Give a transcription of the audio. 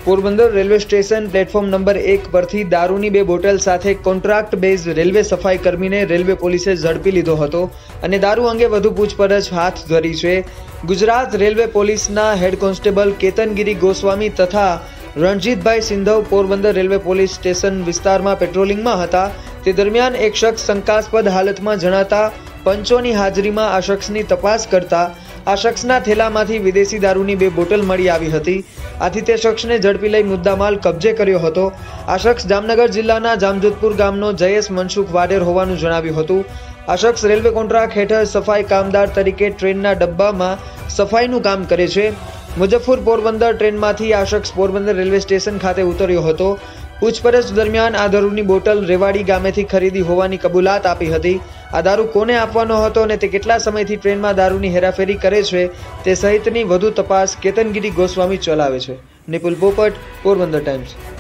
Porbandar railway station platform number 1 પરથી દારૂની 2 bottle સાથે કોન્ટ્રાક્ટ બેઝ રેલવે સફાઈ કર્મીને રેલવે પોલીસે ઝડપી લીધો હતો અને દારૂ અંગે વધુ પૂછપરછ હાથ ધરી છે। ગુજરાત રેલવે પોલીસના હેડ કોન્સ્ટેબલ કેતનગીરી ગોસ્વામી તથા Ranjitbhai Sindhav Porbandar railway police station વિસ્તારમાં પેટ્રોલિંગમાં હતા। તે દરમિયાન એક શખ્સ શંકાસ્પદ હાલતમાં જણાતા પંચોની હાજરીમાં આ શખ્સની તપાસ કરતા આ શખ્સના થેલામાંથી વિદેશી દારૂની 2 બોટલ મળી આવી હતી। આથી તે શખ્સને ઝડપી લઈ મુદ્દામાલ કબજે કર્યો હતો। આ શખ્સ જામનગર જિલ્લાના જામજોધપુર ગામનો જયેશ મનસુખ વાડેર હોવાનું જણાવ્યું હતું। આ શખ્સ રેલવે કોન્ટ્રાક્ટ હેઠળ સફાઈ કામદાર તરીકે ટ્રેનના ડબ્બામાં સફાઈનું કામ કરે છે। મુઝફ્ફર પોરબંદર ટ્રેનમાંથી આ શખ્સ પોરબંદર રેલવે સ્ટેશન ખાતે ઉતર્યો હતો। પૂછપરછ દરમિયાન આ દારૂની બોટલ રેવાડી ગામેથી ખરીદી હોવાની કબૂલાત આપી હતી। આ દારૂ કોને આપવાનો હતો અને તે કેટલા સમયથી ટ્રેનમાં દારૂની હેરાફેરી કરે છે તે સહિતની વધુ તપાસ કેતનગીરી ગોસ્વામી ચલાવે છે। નિપુલ પોપટ, પોરબંદર ટાઈમ્સ।